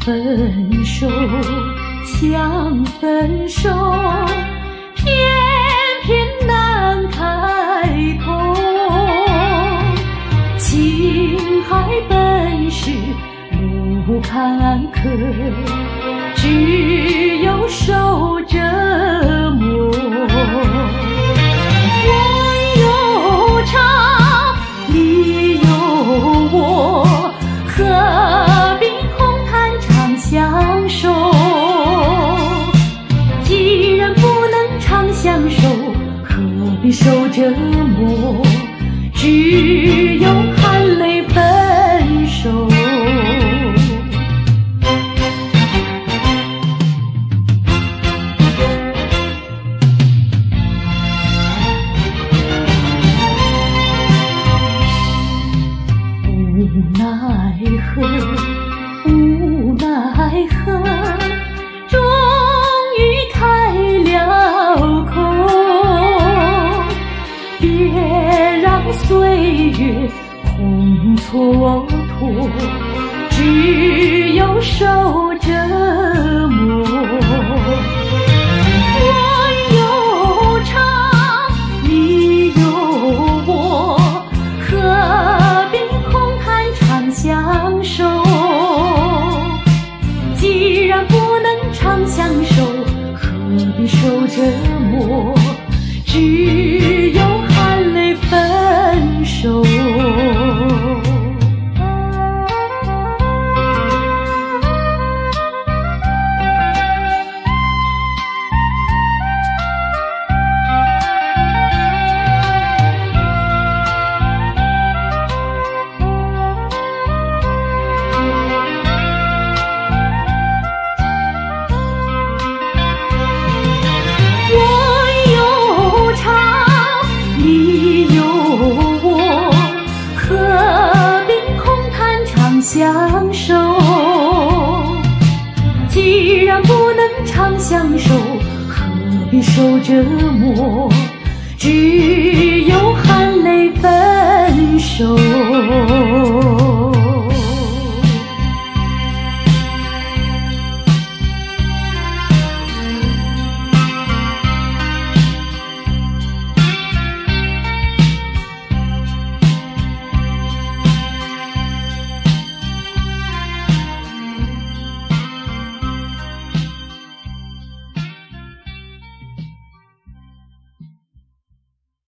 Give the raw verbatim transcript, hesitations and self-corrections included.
分手，想分手，偏偏难开口。情海本是路坎坷，只有受折磨。人有长，理有我，何必空谈长相守？既然不能长相守，何必受折磨？只有含泪分手。无奈何，无奈何，终于开了口。别让岁月烘蹉跎，只有受折磨。人有长，理有我，何必空谈长相守？既然不能长相守，何必受折磨？只有含泪分手。相守，既然不能长相守，何必受折磨？只有含泪分手。